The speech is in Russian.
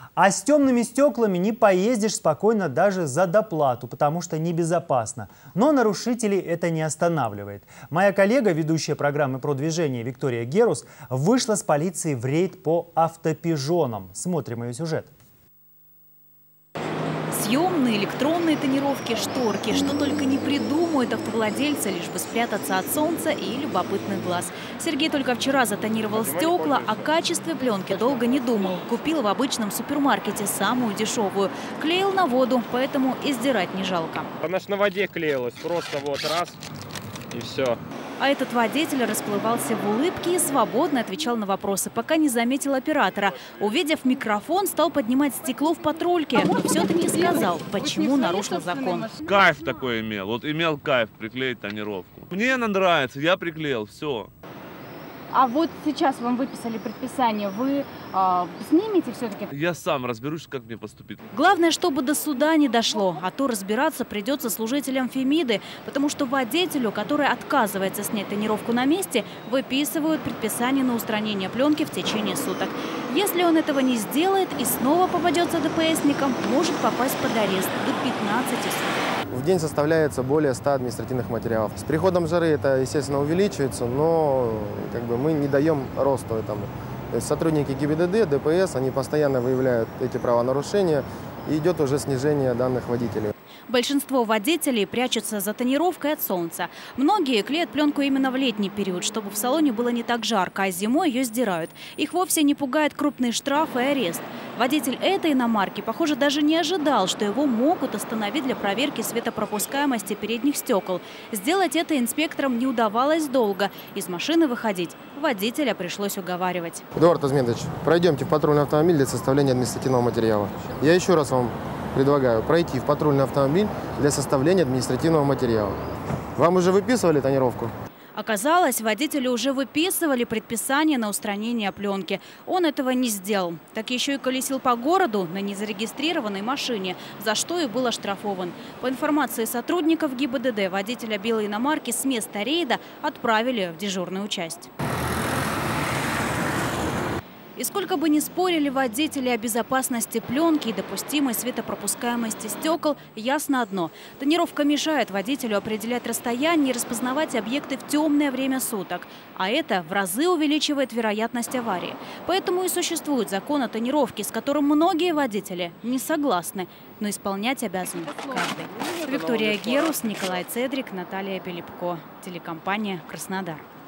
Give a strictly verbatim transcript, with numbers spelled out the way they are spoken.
А с темными стеклами не поездишь спокойно даже за доплату, потому что небезопасно. Но нарушителей это не останавливает. Моя коллега, ведущая программы про движение Виктория Герус, вышла с полицией в рейд по автопижонам. Смотрим ее сюжет. Съемные, электронные тонировки, шторки. Что только не придумают автовладельцы, лишь бы спрятаться от солнца и любопытных глаз. Сергей только вчера затонировал стекла, о качестве пленки долго не думал. Купил в обычном супермаркете самую дешевую. Клеил на воду, поэтому и сдирать не жалко. Она ж на воде клеилась, просто вот раз и все. А этот водитель расплывался в улыбке и свободно отвечал на вопросы, пока не заметил оператора. Увидев микрофон, стал поднимать стекло в патрульке, но все-таки не сказал, почему нарушил закон. Кайф такой имел. Вот имел кайф приклеить тонировку. Мне она нравится, я приклеил, все. А вот сейчас вам выписали предписание, вы э, снимете все-таки? Я сам разберусь, как мне поступить. Главное, чтобы до суда не дошло, а то разбираться придется служителям Фемиды, потому что водителю, который отказывается снять тонировку на месте, выписывают предписание на устранение пленки в течение суток. Если он этого не сделает и снова попадется ДПСникам, может попасть под арест до пятнадцати суток. В день составляется более ста административных материалов. С приходом жары это, естественно, увеличивается, но как бы, мы не даем росту этому. То есть сотрудники ГИБДД, ДПС, они постоянно выявляют эти правонарушения, и идет уже снижение данных водителей. Большинство водителей прячутся за тонировкой от солнца. Многие клеят пленку именно в летний период, чтобы в салоне было не так жарко, а зимой ее сдирают. Их вовсе не пугает крупный штраф и арест. Водитель этой иномарки, похоже, даже не ожидал, что его могут остановить для проверки светопропускаемости передних стекол. Сделать это инспекторам не удавалось долго. Из машины выходить водителя пришлось уговаривать. Эдуард Азмендович, пройдемте в патрульный автомобиль для составления административного материала. Я еще раз вам предлагаю пройти в патрульный автомобиль для составления административного материала. Вам уже выписывали тонировку? Оказалось, водителю уже выписывали предписание на устранение пленки. Он этого не сделал. Так еще и колесил по городу на незарегистрированной машине, за что и был оштрафован. По информации сотрудников ГИБДД, водителя белой иномарки с места рейда отправили в дежурную часть. И сколько бы ни спорили водители о безопасности пленки и допустимой светопропускаемости стекол, ясно одно. Тонировка мешает водителю определять расстояние и распознавать объекты в темное время суток. А это в разы увеличивает вероятность аварии. Поэтому и существует закон о тонировке, с которым многие водители не согласны, но исполнять обязан каждый. Виктория Герус, Николай Цедрик, Наталья Пилипко. Телекомпания «Краснодар».